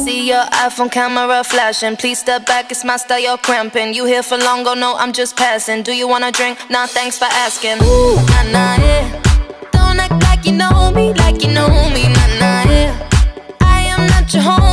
see your iPhone camera flashing. Please step back, it's my style, you're cramping. You here for long, go no, I'm just passing. Do you wanna drink? Nah, thanks for asking. Ooh, nah, nah, yeah. Don't act like you know me, like you know me, nah, nah, yeah. I am not your home.